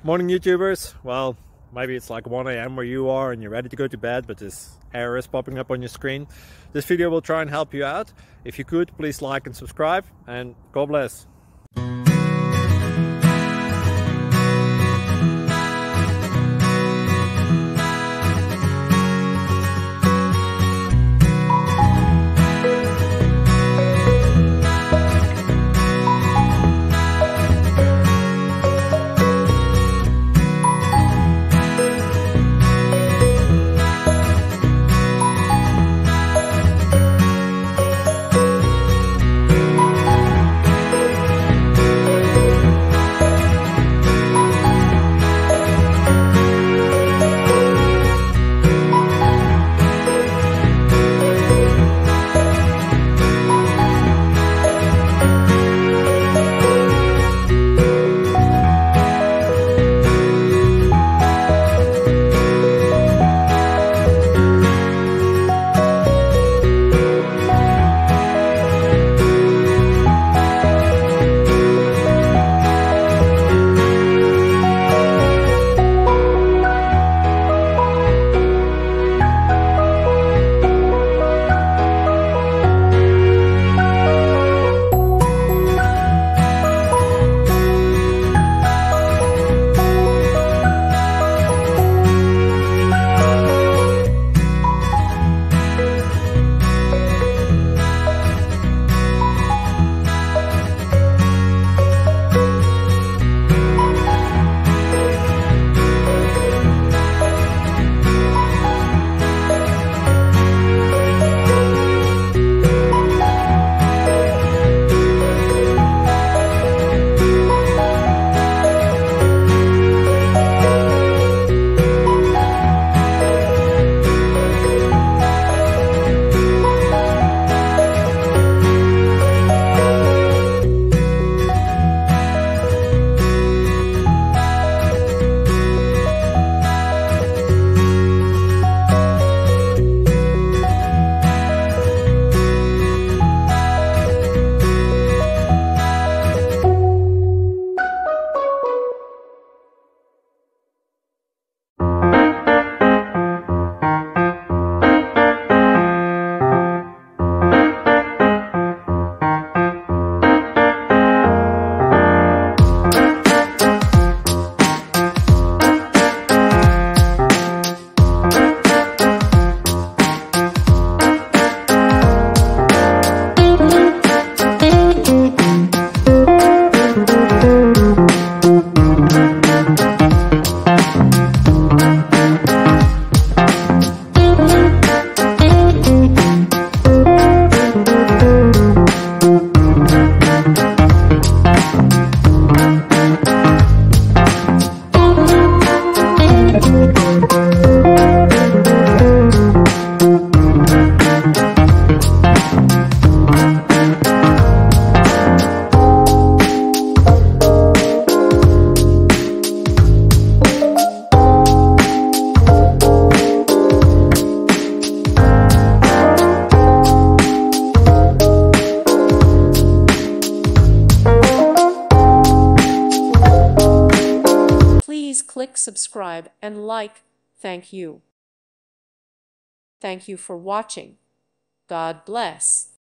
Morning YouTubers. Well, maybe it's like 1 a.m. where you are and you're ready to go to bed, but this error is popping up on your screen. This video will try and help you out. If you could, please like and subscribe, and God bless. Please click subscribe and like. Thank you. Thank you for watching. God bless.